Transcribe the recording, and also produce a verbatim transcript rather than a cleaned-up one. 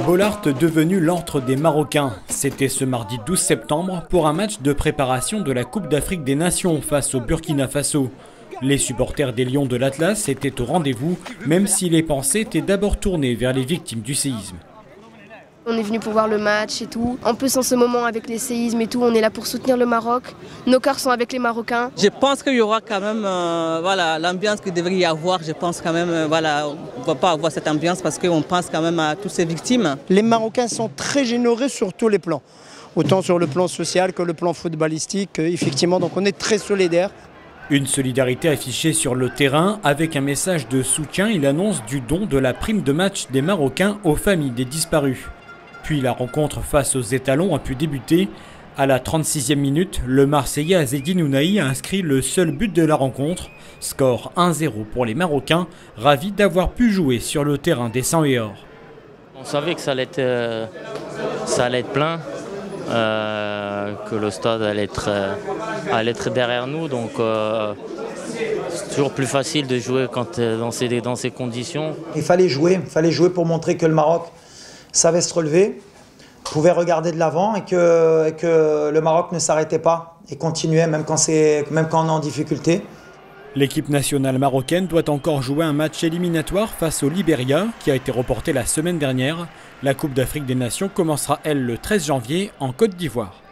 Bollaert devenu l'antre des Marocains. C'était ce mardi douze septembre pour un match de préparation de la Coupe d'Afrique des Nations face au Burkina Faso. Les supporters des Lions de l'Atlas étaient au rendez-vous, même si les pensées étaient d'abord tournées vers les victimes du séisme. On est venu pour voir le match et tout. En plus, en ce moment, avec les séismes et tout, on est là pour soutenir le Maroc. Nos cœurs sont avec les Marocains. Je pense qu'il y aura quand même euh, voilà, l'ambiance qu'il devrait y avoir. Je pense quand même, euh, voilà, on ne va pas avoir cette ambiance parce qu'on pense quand même à toutes ces victimes. Les Marocains sont très généreux sur tous les plans. Autant sur le plan social que le plan footballistique, effectivement. Donc on est très solidaires. Une solidarité affichée sur le terrain avec un message de soutien. Il annonce du don de la prime de match des Marocains aux familles des disparus. Puis la rencontre face aux étalons a pu débuter. À la trente-sixième minute, le Marseillais Azzedine Ounahi a inscrit le seul but de la rencontre. Score un zéro pour les Marocains, ravis d'avoir pu jouer sur le terrain des sang et or. On savait que ça allait être, euh, ça allait être plein, euh, que le stade allait être, euh, allait être derrière nous. Donc euh, c'est toujours plus facile de jouer quand, euh, dans, ces, dans ces conditions. Il fallait jouer, il fallait jouer pour montrer que le Maroc savait se relever, pouvait regarder de l'avant et que, et que le Maroc ne s'arrêtait pas et continuait même quand, c'est, même quand on est en difficulté. L'équipe nationale marocaine doit encore jouer un match éliminatoire face au Libéria qui a été reporté la semaine dernière. La Coupe d'Afrique des Nations commencera elle le treize janvier en Côte d'Ivoire.